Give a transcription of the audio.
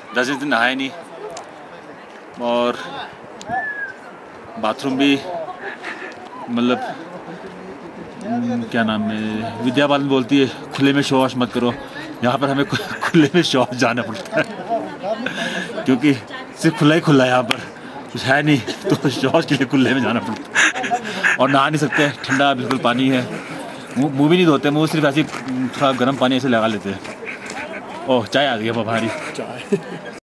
10 दिन नहाए नहीं, और बाथरूम भी मतलब क्या नाम है, विद्या बालन बोलती है खुले में शौच मत करो। यहाँ पर हमें खुले में शौच जाना पड़ता है क्योंकि सिर्फ खुला ही खुला है, यहाँ पर कुछ है नहीं, तो शौच के लिए खुले में जाना पड़ता है। और नहा नहीं सकते, ठंडा बिल्कुल पानी है। मुँह भी नहीं धोते, मुँह सिर्फ ऐसे थोड़ा गर्म पानी ऐसे लगा लेते हैं। ओह, चाय आ गई है बाहरी चाय।